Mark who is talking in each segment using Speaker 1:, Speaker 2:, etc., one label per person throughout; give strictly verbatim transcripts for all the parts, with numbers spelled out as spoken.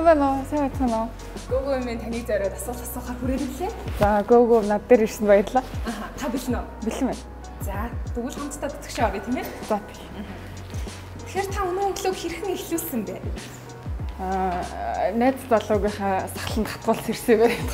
Speaker 1: байна уу? Сайн байна уу?
Speaker 2: Гөгөө минь таны зориод асуулт асуухаар хүрээлээ.
Speaker 1: За, гөгөө над дээр ирсэн баярлалаа.
Speaker 2: Аа, та бэлэн үү?
Speaker 1: Бэлэн байна.
Speaker 2: За, тэгвэл хамтдаа тэтгэж авъя тийм ээ.
Speaker 1: За.
Speaker 2: Тэгэхээр та өнөө өглөө хэрхэн эхлүүлсэн бэ?
Speaker 1: Аа, найз залуугийнхаа сахланд хатгуулс ирсэн байх.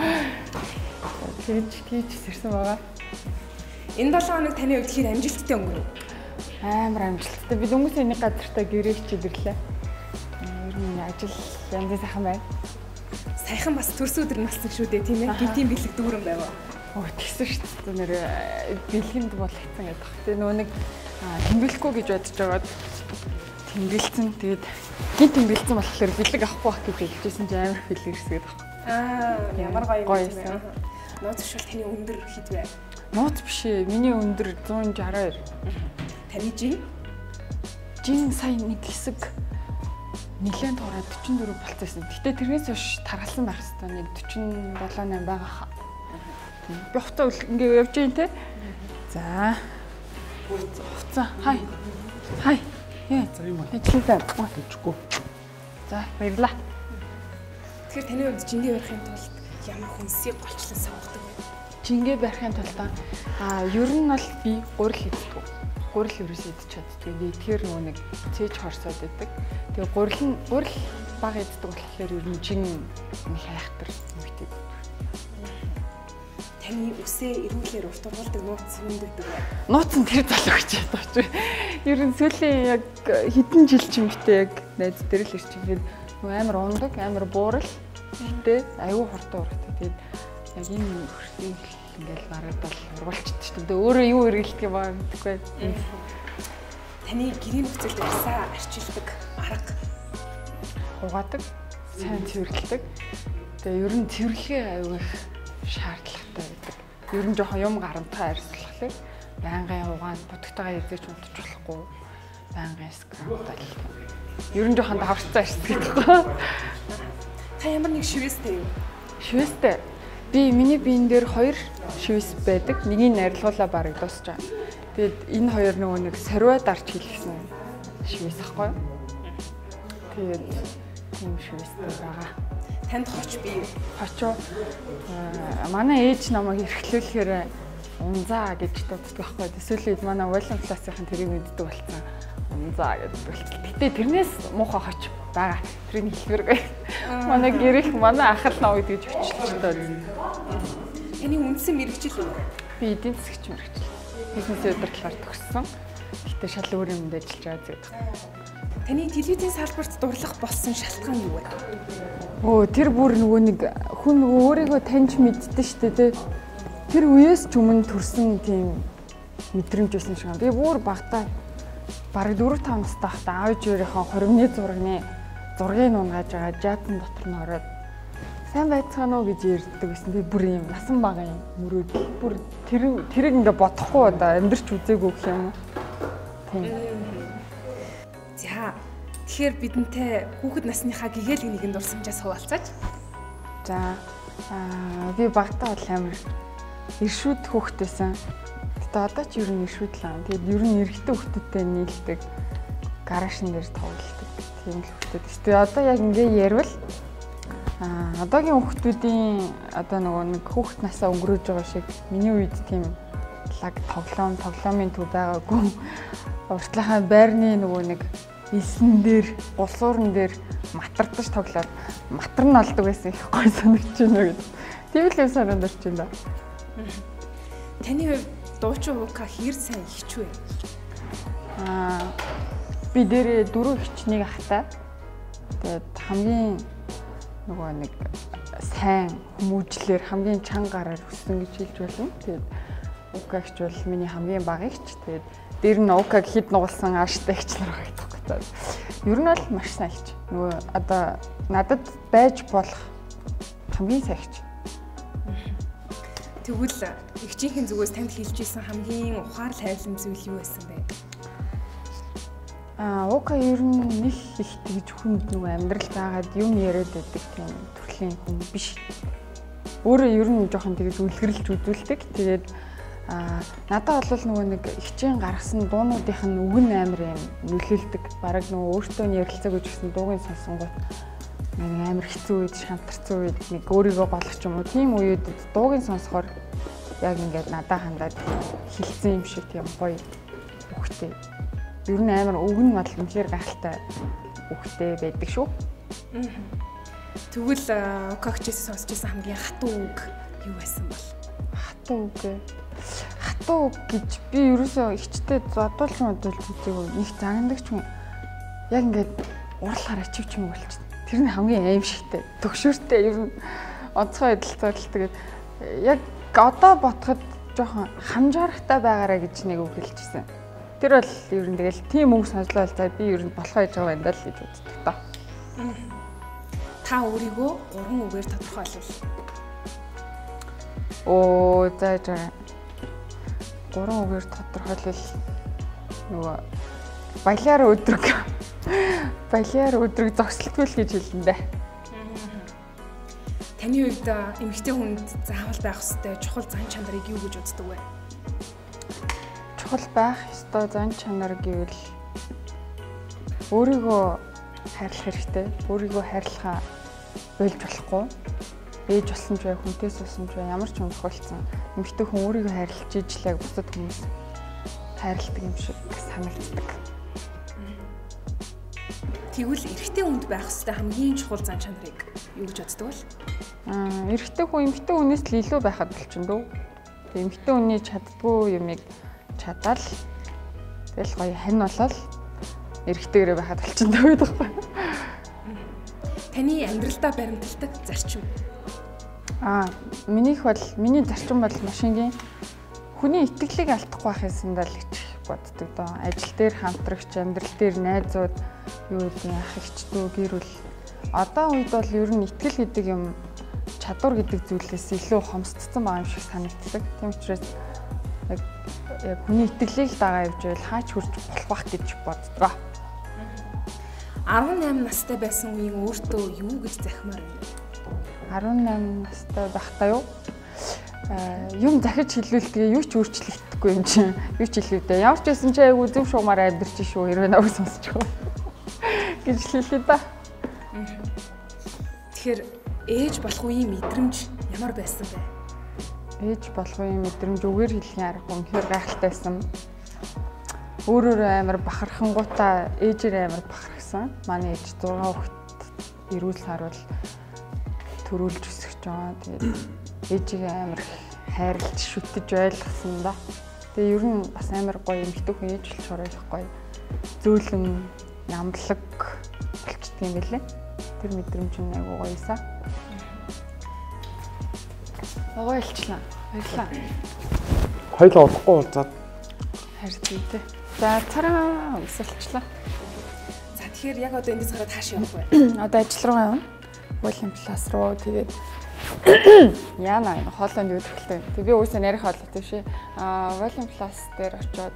Speaker 1: Тэгж тийж ирсэн байгаа.
Speaker 2: Энэ долоо хоног таны хувьд хэр амжилттай өнгөрөв?
Speaker 1: Амар амжилттай. Би хүмүүсийн нэг газартаа гэрээ хичээд ирлээ. Ер нь ажил янзын сайхан байна.
Speaker 2: Сайхан бас төрс өдөр нассан шүү дээ тийм ээ. Гинтийн бэлэг дүүрэн байв.
Speaker 1: Оо тэгсэн шүү дээ. Нэр бэлгэнд бол хэцэн гэдэг. Тэгээ нөө нэг тэмдэглэхгүй гэж бодож байгаад тэмдэглэсэн. Тэгээд гин тэмдэглэсэн болохоор бэлэг авахгүй байх гэж хэлжсэн чинь амар хэлэрсгээд байна.
Speaker 2: Аа, ямар гоё юм бэ? Нууц шил таны өндөр хэд вэ?
Speaker 1: Нууц биш ээ. Миний өндөр зуун шестьдесят хоёр.
Speaker 2: Таны жин?
Speaker 1: Жин сая нэг хэсэг нэлээд таараа forty-four болцсон. Гэтэ тэрнээс хойш таргалсан байх хэвээр нэг forty-seven eight байгаа хаа. Би хувцас ингээ явж гин те. За. Хувцас. Хай. Хай. Яа, за юм аа. Тэжлээ. Тэжгүй. За, баярлаа.
Speaker 2: Тэгэхээр таны хувьд жингээ барихын тулд ямар хүнсийг голчлон сонгодог вэ?
Speaker 1: Жингээ барихын тулд аа, ер нь бол би гурил хийдэг. Гурил ерөөсөө идэж чаддаг. Тэгэхээр нөгөө нэг цээж хорсоод байдаг. Тэгээ гурил нь гурил бага иддэг болохоор ер нь жин нэг хайхтар үүтэй.
Speaker 2: Таны үсээ эрүүлэр урт ургалдаг нууц юм гэдэг вэ?
Speaker 1: Нууц нь тэр залуу гэж бодож байна. Ер нь сүүлийн яг хэдэн жил ч юм битээ яг найз дээр л ирчих. Тэгээд нөгөө амар ундаг, амар буурал. Тэ аюу хурдан ургатай. Тэгээд яг энэ хөрсийг ингээл нарагдал ургалчихдээ шүү дээ. Өөрөө юу эргэлдэх юм баа мэдэхгүй.
Speaker 2: Таны гэрийн нөхцөлд ясаа арчилдаг арга
Speaker 1: угаадаг, сайн цэвэрлдэг. Тэгээ ер нь цэвэрлэгээ аюу их шаардлагатай байдаг. Ер нь жоохон юм гарамтай арьслахлаа. Байнгын угаанд будагтайгаа эзэж унтчих болохгүй. Байнгын скандал. Ер нь жоохон даварцсан арьсдаг байхгүй.
Speaker 2: Та ямар нэг шивэстэй юу?
Speaker 1: Шивэстэй. Би миний биен дээр хоёр шивэс байдаг. Нэгийг арилгуулаа бараг дуусч байгаа. Тэгээд энэ хоёр нөгөө нэг сорвой дарж хийлгсэн шивэс ахгүй. Тэгээд тийм шивэстэй байгаа.
Speaker 2: Танд хоч бий.
Speaker 1: Хочоо манай ээж намайг эрхлүүлэхээр унзаа гэж дууддаг байхгүй. Эсвэл манай уйлан классынхан тэрийг мэддэг болсон. Унзаа гэдэг. Гэтэ тэрнээс муухай хоч байгаа. Тэрийг хэлмээргүй. Манай гэрэх манай ах л нав гэж өчлөж байна.
Speaker 2: Таны үндсэн мэрэгчил үү?
Speaker 1: Би эдийн засгч мэрэгчил. Бизнесийн удирдлагаар төгссөн. Гэтэ шал өөр юмд ажиллаж байгаа зэрэг.
Speaker 2: Таны телевизийн салбарт дурлах болсон шалтгаан юу вэ?
Speaker 1: Оо тэр бүр нөгөө нэг хүн нөгөө өөрийгөө таньж мэддэн штэ тэ. Тэр үеэс ч өмнө төрсэн тийм мэдрэмж байсан шиг байна. Би бүр багтаа бараг four five настай байхдаа аав ээжийнхээ хоригны зургийн зургийг унгааж байгаа жаатан дотор нь ороод сайн байцгаана уу гэж ярьдаг байсан. Би бүр юм насан бага юм мөрөөд бүр тэр тэрийг ингээ бодохгүй одоо амьдрч үзээгүй гэх юм уу. Тийм.
Speaker 2: За тэгэхээр бидэнтэй хүүхэд насныхаа гэгээлэг нэгэнд дурсамжаас хуваалцаач.
Speaker 1: За аа би багтаа бол амар иршүүд хүүхдээсэн. Гэтэ одоо ч ер нь иршүүд л аа. Тэгээд ер нь эрэгтэй хүүхдүүдтэй нийлдэг гаражн дээр тоглолдог. Тийм л хүүхдүүд. Гэтэ одоо яг ингээ ярил аа одоогийн хүүхдүүдийн одоо нөгөө нэг хүүхэд насаа өнгөрөөж байгаа шиг миний үед тийм лаг тоглоом тоглоомын төв байгаагүй. Уртлахаа байрны нөгөө нэг элсэн дээр, гулсуурн дээр матардаж тоглоод матар нь олдог байсан их гой санагдаж байна гэдэг. Тийм л юм санаад орж байна.
Speaker 2: Таны хувьд дуучин уука хэр сайн ихч вэ?
Speaker 1: Аа би дээрээ дөрөв ихчнийг ахтай. Тэгээд хамгийн нөгөө нэг сайн хүмүүжлэр хамгийн чанга гараар өссөн гэж хэлж болно. Тэгээд уука ихч бол миний хамгийн бага ихч. Тэгээд дээр нь укаг хэд нугалсан ааштай ихч нар байдаг гэдэг. Ер нь бол маш сайн ихч. Нөгөө одоо надад байж болох хамгийн сайн ихч.
Speaker 2: Тэгвэл ихчийнхэн зүгээс танд хэлж исэн хамгийн ухаар хайрлан зүйл юу байсан бэ?
Speaker 1: Аа, ука ер нь нэг их тэгж хүнд нөгөө амьдрал заагаад юм яриад байдаг тийм төрлийн хүн биш. Өөрөө ер нь жоохон тэгж үлгэрлж үзүүлдэг. Тэгээд аа, надад бол нөгөө нэг ихчийн гаргасан дуунуудынх нь үг нь амар юм нөлөөлдөг. Бараг нөгөө өөртөө ярилцаг гэж гисэн дуугийн сонсонгууд амар хэцүү үед, шантарсан үед нэг өөрийгөө болгох юм уу. Тийм үед дуугийн сонсохоор яг ингээд надад хандаад хилцэн юм шиг тийм гоё үхтэй. Ер нь амар үг нь бол үнэхээр гахалтай үхтэй байдаг шүү.
Speaker 2: Тэгвэл Кокчээс сонсч байсан хамгийн хатуу үг юу байсан бол?
Speaker 1: Хатуу үг. Хатуу үг гэж би ерөөсөө ихчтэй зодуулж модулж үзээгүй. Нэг загнадаг ч юм. Яг ингээд уурлахаар ачивч юм болчихсон. Тэр нь хамгийн аимшигтай. Төгшөөртэй ер нь онцгой эдэлцэл тэгээд яг одоо ботход жоохон хамжаарахтай байгаарэ гэж нэг үг хэлчихсэн. Тэр бол ер нь тэгэл тийм үг сонслоо за би ер нь болох байж байгаа юм даа л гэж үздэг та.
Speaker 2: Та өөрийгөө уран үгээр тодорхойлвол.
Speaker 1: Оо за за. Уран үгээр тодорхойлвол нөгөө баялаар өдрөг баялаар өдрөг зогсолтгүй л гэж хэлнэ дээ.
Speaker 2: Таны хувьд эмэгтэй хүнд заавал байх ёстой чухал зан чанарыг юу гэж үздэг вэ?
Speaker 1: Чухал байх ёстой зан чанар гэвэл өөрийгөө хайрлах хэрэгтэй. Өөрийгөө хайрлахаа болж болохгүй. Ээж болсон ч бай, хүнтэй суусан ч бай, ямар ч юм тохиолдсон. Эмэгтэй хүн өөрийгөө хайрлаж ижлэг бусад хүмүүс хайрладаг юм шиг санагддаг.
Speaker 2: Тэгвэл эрэгтэй хүнд байх ёстой хамгийн чухал зан чанарыг юу гэж боддог вэ?
Speaker 1: Аа, эрэгтэй хүн эмэгтэй хүнээс л илүү байхад болчихно дөө. Тэг эмэгтэй хүний чаддгүй юмыг чадаал тэгэл гоё хань болол эрэгтэйгээрээ байхад болчихно дөө гэдэг байхгүй.
Speaker 2: Таны амьдралдаа баримталдаг зарчим.
Speaker 1: Аа, минийх бол миний зарчим бол машингийн хүний итгэлийг алдахгүй байх юмсандаа л гэж боддог доо. Ажил дээр хамтрагч, амьдрал дээр найзууд, юу гэдэг нь ах эгчдүү гэр бүл. Одоо үед бол ер нь итгэл гэдэг юм чадвар гэдэг зүйлээс илүү хомсдсон байгаа юм шиг санагддаг. Тийм учраас яг яг хүний итгэлийг дагаа явж байвал хаач хүрч болох бах гэж боддгоо.
Speaker 2: арван найман настай байсан үеийн өөртөө юу гэж захимаар вэ?
Speaker 1: арван найман настай байхдаа юу? Аа, юм захиж хэлвэл тэгээ юу ч өөрчлөгдөхгүй юм чинь. Юу ч хэлвэдэ. Ямар ч байсан чи айгу зөв шугамаар амьдарч шүү. Хэрвээ наваг сонсч байгаа гэж хэлээ да.
Speaker 2: Тэгэхээр ээж болох үеийн мэдрэмж ямар байсан бэ?
Speaker 1: Ээж болох үеийн мэдрэмж үгээр хэлхийн аргагүй үнэхээр гайхалтайсан. Өөрөөр амар бахархангуудаа ээжээр амар бахархсан. Манай ээж зургаан хүүхэд эрүүл харуул төрүүлж өсгөж байгаа. Тэгээд ээжигээ амар хайрлаж шүтэж ойлгосон да. Тэгээ ер нь бас амар гоё эмэгтэй хүн ээж болохоор их гоё. Зөөлөн ямдлаг болчихдөг юм билээ. Тэр мэдрэмж нь айгуу гоёсаа. Агай илчлаа. Баярлаа.
Speaker 3: Хоёлоо удахгүй уулзаад
Speaker 1: харин тий. За цараа өсөлчлээ.
Speaker 2: За тэгэхээр яг одоо эндээс гараад хааш явах вэ?
Speaker 1: Одоо ажил руу явна. Уулын класс руу тэгээд яана энэ хоолойнд юу төгөлтэй. Тэг би уусаа нарийн хоолой тийш. Аа уулын класс дээр очиод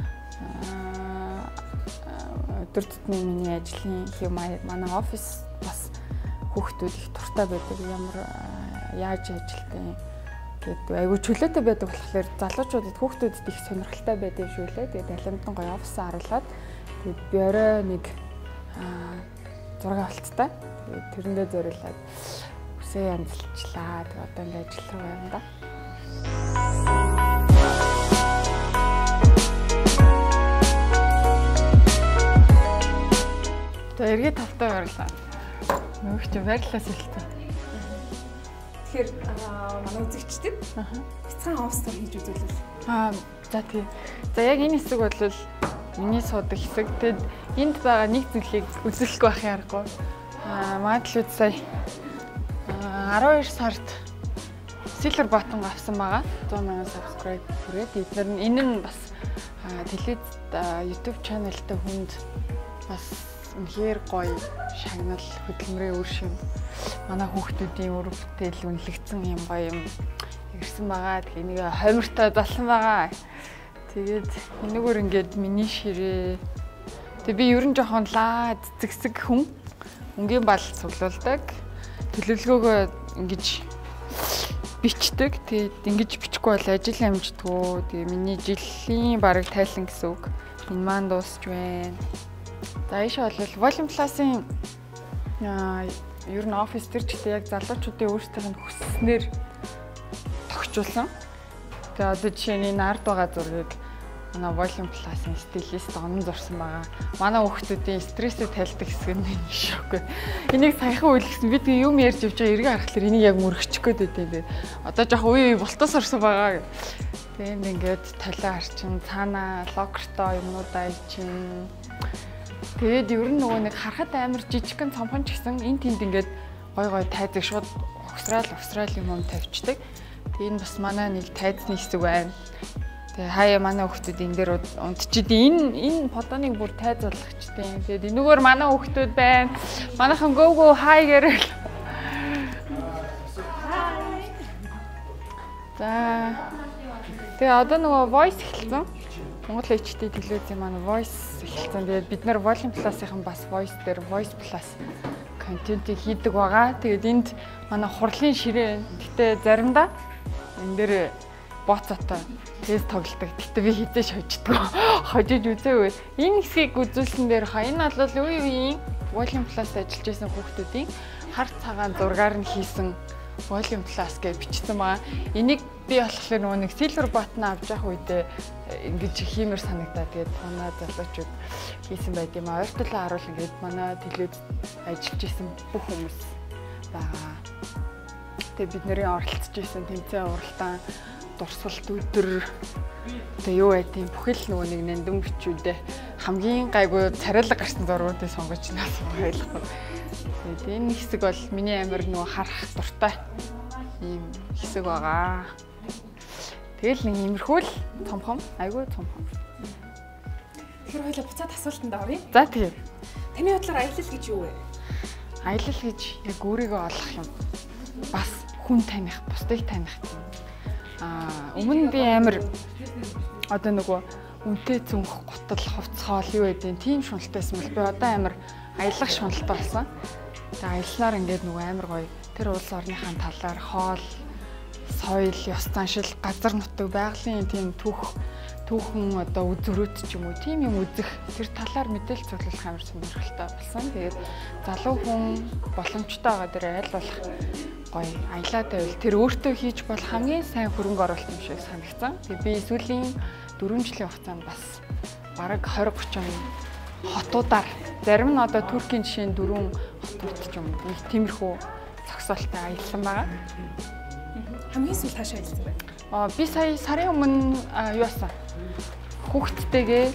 Speaker 1: өдөр тутмын миний ажлын хэв маяг манай офис бас хүүхдүүд их туртай байдаг. Ямар яаж ажилтай гэдэг айгу чөлөөтэй байдаг болохоор залуучуудад хүүхдүүдэд их сонирхолтой байдаг шүү лээ. Тэгээд алимтан гоё офисаа харуулад тэгээд би орой нэг зураг авалттай. Тэгээд тэрэндээ зориулаад үсээ янзлчлаа. Тэгээд одоо ингээд ажил руу явна да. Тэгээд эргээ тавтай орлоо. Нөгөө ч байрлалаас хэлсэн.
Speaker 2: Тэгэхээр манай үзэгчдэд бяцхан офстор хийж үзүүлвэл.
Speaker 1: Аа за тий. За яг энэ хэсэг бол миний суудаг хэсэг. Тэгэд энд байгаа нэг зүйлийг үзүүлэхгүй байхын аргагүй. Аа магадгүй сая арван хоёр сард Silver Button авсан байгаа. сто мянган subscribe хүрээд эдгээр нь энэ нь бас телевиз YouTube channel-тай хүнд бас үнэхээр гоё шагнал хөдөлмөрийн үр шим манай хүүхдүүдийн үр бүтээл үнэлэгдсэн юм гоё юм ирсэн байгаа. Тэгээ нэг хомиртой болсон байгаа. Тэгээд энэгээр ингээд миний ширээ. Тэгээ би ер нь жоохон лаа цэцэг хүн. Өнгийн бал цуглуулдаг. Төлөвлөгөөгөө ингэж бичдэг. Тэгээд ингэж бичихгүй бол ажил амждаггүй. Тэгээ миний жилийн бараг тайлан гэсэн үг. Энэ маань дуусч байна. За ийшээ бол Volume Plus-ын ер нь офис төр ч гэдэг яг залуучуудын өөрсдийн хүсснээр тогтчулсан. Тэгээ одоо жишээний нард байгаа зургийг манай Volume Plus-ын стилист онон зурсан байгаа. Манай хүүхдүүдийн стрессээ тайлдаг хэсэг нь энэ шокгүй. Энийг саяхан үйлгэсэн бид юм ярьж явж байгаа эргээ харахаар энийг яг мөргөчих гээд байдیں۔ Одоо жоох үе үе болтоос орсон байгаа. Тэгээд ингээд талаа харчин цаана локертой юмнуудаа ичин. Тэгээд ер нь нөгөө нэг харахад амар жижигхэн цомхон ч гэсэн энэ тэнд ингээд гой гой тайзыг шууд огсраал огсраал юм тавьчихдаг. Тэгээд энэ бас манай нэг тайзны хэсэг байна. Тэгээ хаяа манай хүүхдүүд энэ дээр унтчихэд энэ энэ фотоныг бүр тайз болгочтой. Тэгээд энэгээр манай хүүхдүүд байна. Манайхан go go hi гэрэл. За. Тэгээ одоо нөгөө voice эхэлсэн. Монгол эйч ди телевизийн манай voice эхэлсэн. Тэгээд бид нар Volume Plus-ийн бас voice дээр voice plus контентийг хийдэг байгаа. Тэгээд энд манай хурлын ширээ. Гэтэ заримдаа энэ дээр боцоотой тест тоглолдог. Гэтэ би хизээш хождгоо. Хожиж үзээгүй. Энэ хэсгийг үзүүлсэн дээр ха энэ бол үе үеийн Volume Plus ажиллаж байсан хүүхдүүдийн хар цагаан зургаар нь хийсэн Volume Plus гэж бичсэн байгаа. Энийг би болохоор нөгөө нэг silver button авч явах үедээ ингэж хиймэр санагдаа. Тэгээд манай залуучууд хийсэн байт юм аа. Ойртолоо харуул ингээд манай телевиз ажиллаж исэн бүх хүмүүс байгаа. Тэгээд бид нарын оролцож исэн тэмцээн уралдаан дурсгалт өдөр одоо юу байдیں۔ Бүхэл нөгөө нэг нандин бичүүдээ хамгийн гайгүй царайлаг гарсан зургуудыг сонгож наас ойлгохгүй. Тэгээд энэ хэсэг бол миний амир нөгөө харах дуртай ийм хэсэг байгаа. Тэгэл нэг иймэрхүү л цомхон, айгүй цомхон.
Speaker 2: Тэгэхээр хоёлаа буцаад асуултанд оръё.
Speaker 1: За тийм.
Speaker 2: Таны бодлоор аялал гэж юу вэ?
Speaker 1: Аялал гэж яг өөрийгөө олох юм. Бас хүн таних, бусдыг таних юм. Аа, өмнө би амир одоо нөгөө үнтэй цүнх, гутал, хувцсоол юу гэдэг тийм шуналтайсан бол би одоо амир аялах шуналтай болсон. Тэгээ аяллаар ингээд нөгөө амир гоё тэр улс орныхаа талаар хоол, соёл, ёс заншил, газар нутаг, байгалийн тийм түүх түүхэн одоо үзүрөөт ч юм уу тийм юм үзэх тэр талаар мэдээлэл цуглуулах амар сонирхолтой болсон. Тэгээд залуу хүн боломжтой байгаа дээр аль болох гоё аялаад байвал тэр өөртөө хийж бол хамгийн сайн хөрөнгө оруулалт юм шиг санагдсан. Тэгээд би сүүлийн дөрвөн жилийн хугацаанд бас бараг двадцать тридцать хотуудаар зарим нь одоо Туркийн жишээ дөрвөн хотууд ч юм уу нэг тиймэрхүү зогсоолтой аялсан байгаа.
Speaker 2: Хамгийн сүүл таашаа аялсан байна.
Speaker 1: Аа би сая сарын өмнө юу яасан? Хүүхдтэйгээ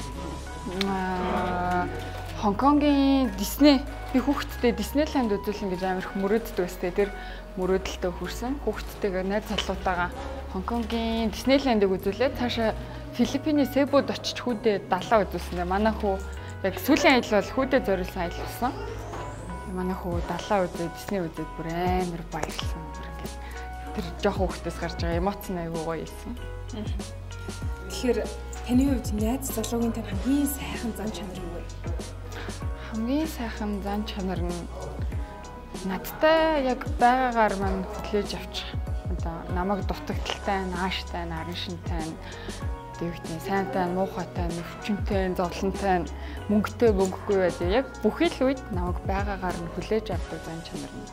Speaker 1: Хонконгийн Дисней би хүүхдтэй Диснейленд үзүүлэн гэж амар их мөрөөддөг өстэй. Тэр мөрөөдөлтөд хүрсэн. Хүүхдтэйгээ найз залуутаагаа Хонконгийн Диснейлендыг үзүүлээд цаашаа Филиппиний Себуд очиж хүүдээ далаа үзүүлсэн. Манай хүү яг сүүлийн аялал бол хүүдээ зориулсан аялал болсон. Манай хүү далаа үзээд Дисней үзээд бүр амар баярлсан. Тэр жоох хүүхдээс гарч байгаа эмоц нь айгүй гоё ийсэн.
Speaker 2: Тэгэхээр таны хувьд найз залуугийн тань хамгийн сайхан зан чанар юу вэ?
Speaker 1: Хамгийн сайхан зан чанар нь надтай яг байгаагаар мань хүлээж авчих. Одоо намайг дутагдaltaй, нааштай, наран шинтэй, дэвгтэн сайнтай, муухайтай, өвчмтэй, зовлонтой, мөнгөтэй, мөнгөгүй байдаг. Яг бүхий л үед намайг байгаагаар нь хүлээж авдаг зан чанар нь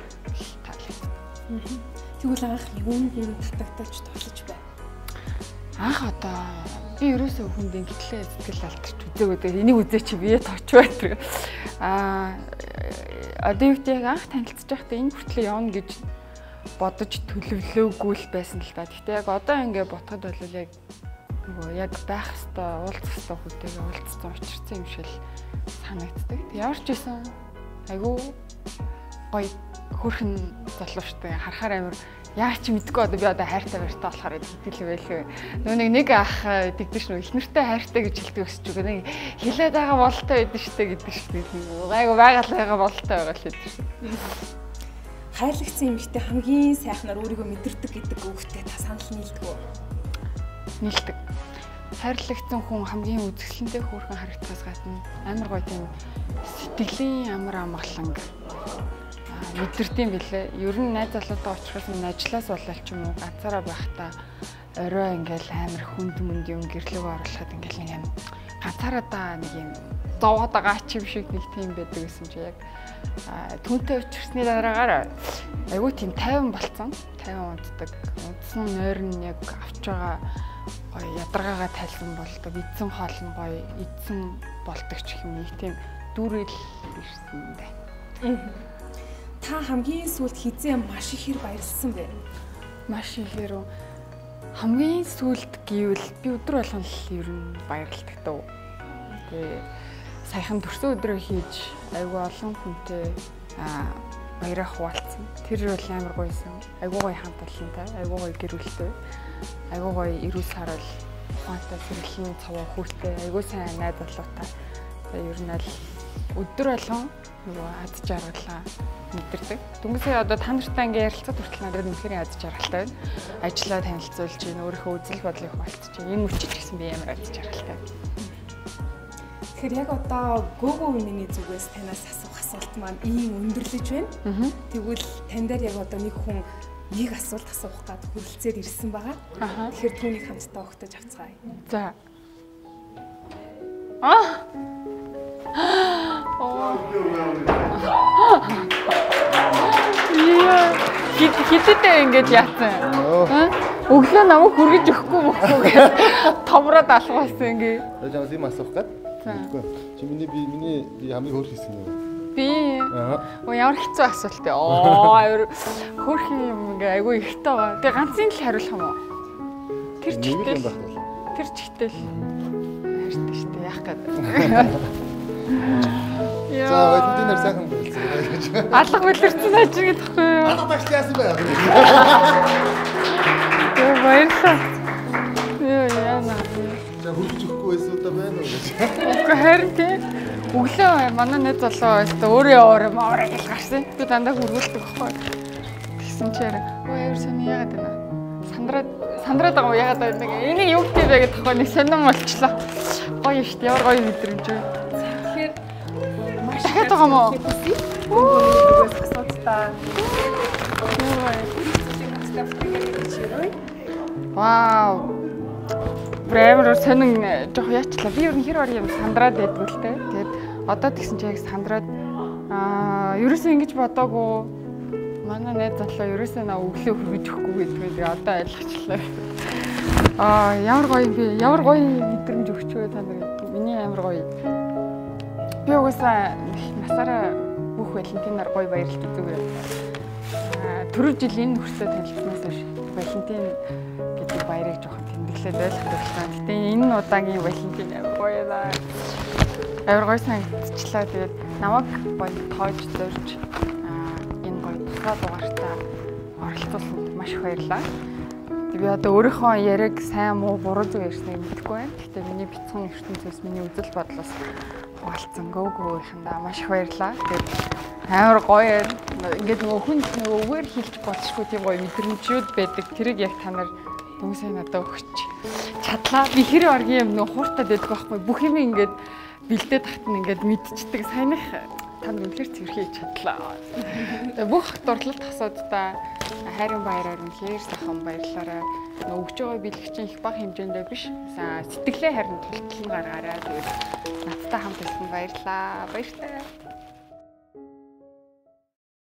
Speaker 1: таалагдсан.
Speaker 2: Тэгвэл анх юунд нь татагдалж тоглож бай.
Speaker 1: Анх одоо би ерөөсөө хүнд ингэтлээ сэтгэл алдчих үзээгүй. Энийг үзээ чи бие тооч байтар. Аа одоо юу гэдэг анх танилцж байхдаа энэ хүртлээр явна гэж бодож төлөвлөөгүй л байсан л та. Гэхдээ яг одоо ингэ бодоход бол яг нөгөө яг байх хэвээр уулзах хэвээр хүнтэйгээ уулзсан учирсан юм шиг санагддаг. Ямар ч байсан айгүй гоё хөрхөн залуучтай харахаар амар яа ч мэдгүй одоо би одоо хайртай байртай болохоор хэдэл байлгүй. Нөө нэг нэг ах тэгдэж шнөө их нэртэй хайртай гэж хэлдэг өсч байгаа. Нэг хилээд байгаа бололтой байдаг штэ гэдэг шиг. Гайгүй байгаль байгаа бололтой байгаа л гэдэг шиг.
Speaker 2: Хайрлагцсан эмэгтэй хамгийн сайхнаар өөрийгөө мэдэрдэг гэдэг үгтэй та санал нийлдэг үү?
Speaker 1: Нийлдэг. Хайрлагцсан хүн хамгийн үзэсгэлэнтэй хөөрхөн харагдахаас гадна амар гоё тийм сэтгэлийн амар амгаланг мэдэрдэм билээ. Ер нь найз залуутай уулзахаас минь ажлаас болол ч юм уу ганцаараа байхдаа орой ингээл амар хүнд мүнд юм гэрлөг оруулахад ингээл нэг юм ганцаараа да нэг юм зовоод байгаа ч юм шиг нэг тийм байдаг гэсэн чи яг түнтэй учирсны дараагаар айгүй тийм тайван болцсон. тайван унтдаг. Унтсан нойрн яг авч байгаа гоё ядаргаагаа тайлсан болдог. Идсэн хоол нь гоё идсэн болдог ч юм нэг тийм дүүрэл ирсэн дээ.
Speaker 2: Та хамгийн сүүлд хизээ маш ихээр баярлсан бэ?
Speaker 1: Маш ихээр хамгийн сүүлд гэвэл би өдөр болгон л ер нь баярлдаг дөө. Тэгээ саяхан төрсөн өдрөө хийж айгүй олон хүнтэй аа баяраа хуваалцсан. Тэр бол амар гоёсэн. Айгүй гоё хамт олонтой, айгүй гоё гэр бүлтэй. Айгүй гоё эрүүл сарал ухаантай сэргэлэн цаваа хүүтэй, айгүй сайн найз залуутай. Тэгээ ер нь л өдөр болгон нөгөө ад жаргалаа мэдэрдэг. Дүнгийн одоо та нартай ингээ ярилцаад хүртэл надад үнэхээр ад жаргалтай байна. Ажлаа танилцуулж чинь өөрийнхөө үзэл бодлыг хуваалцж чинь энэ мөчөж гэсэн би ямар ад жаргалтай.
Speaker 2: Тэгэхээр яг одоо Google миний зүгээс танаас асуух асуулт маань ийм өндөрлөж байна. Тэгвэл тань дээр яг одоо нэг хүн нэг асуулт асуух гад хүрэлцээд ирсэн байгаа. Тэгэхээр түүнийг хамтдаа өгтөж авцгаая.
Speaker 1: За. Аа. Оо. Яа, хит хитэдээ ингэж яатсан. Өглөө намайг хүргэж өгөхгүй мөхгүй гэж томроод алхуулсан ингээ.
Speaker 4: Яаж юм асуух гээд? Тэгэхгүй. Чи миний би миний би хамгийн хөөрх хэсэг нэ.
Speaker 1: Би. Аа. Оо ямар хэцүү асуулт ээ. Оо авир хөөрх юм ингээ айгүй ихтэй байгаа. Тэгээ ганцын л хариулах юм уу? Тэр чигтэл. Тэр чигтэл. Хайртай штэ яах гээд.
Speaker 4: За Валентинаар сайхан болчихсон.
Speaker 1: Алга бэлэрсэн ажиг гэхгүй юу?
Speaker 4: Алга тагч яасан бэ?
Speaker 1: Яа баярлалаа. Яа яана.
Speaker 4: За хурж өгөхгүй байсан удаа байна уу гэж.
Speaker 1: Үгүй харин тий. Өглөө манай нэг залуу өстө өөрөө өөрөө маавраа гэж гарсан. Би дандаа хургуулдаг байхгүй. Тэгсэн чинь өө ямар сони яагаад байна? Сандраад сандраад байгаа юм яагаад байна? Энийг юу гэдэг вэ гэдэгхгүй нэг сонирн болчлоо. Гоё шүү дээ. Ямар гоё мэдрэмж вэ? Дахиад байгаа мó?
Speaker 2: Оо. Асуултаа.
Speaker 1: Вау. Брээмэр сонин жоох яачлаа. Би ер нь хэр орой юм сандраад байдгүй л те. Тэгээд одоо тэгсэн чинь яг сандраад аа ерөөсөө ингэж бодоогүй. Манай найз залуу ерөөсөө наа өглөө хүргэж өгөхгүй гэдэг. Тэгээд одоо ойлгочлаа. Аа ямар гоё юм бэ? Ямар гоё мэдрэмж өгч вэ та нар? Миний амар гоё. Би угаасаа насаараа бүх Валентинаар гоё баярлалтай зүгээр. Аа түрүү жил энэ хүртэл танилцсанаас хойш Валентин гэдэг баярыг жоохон тэмдэглээд ойлгох болсон. Гэтэ энэ удаагийн Валентин амар гоё даа. Амар гоё санагдчихлаа. Тэгээд намайг гоё тоож зорж аа энэ гоё тусгай дугаартаа оролцуулсанд маш их баярлалаа. Би одоо өөрийнхөө яриаг сайн муу буруу зүг ярьсныг мэдэхгүй байна. Гэхдээ миний бяцхан ертөнцөөс миний үзэл бодлоос хуваалцсан гөөгөөйхэндээ маш их баярлалаа. Тэгээд амар гоё ингээд нөгөө хүн нөгөө үгээр хэлж болчихгүй тийм гоё мэдрэмжүүд байдаг. Тэрийг яг та нар хүмүүсээ надад өгч чадлаа. Би хэр оргийн юм нөгөө хууртаад байдаг байхгүй. Бүх юм ингээд бэлдээд тахтан ингээд мэдчихдэг. Саяных та нар үнэхээр цэвэрхий чадлаа. Тэгээд бүх дурлалт асуудаа хайрын баяраар үнэхээр сайхан баярлалаарай. Өгж байгаа бэлэгчин их бага хэмжээндээ биш. Сэтгэлээ харин тултлан гаргаарай. Тэгээд надтай хамт байсан баярлалаа. Баяртай.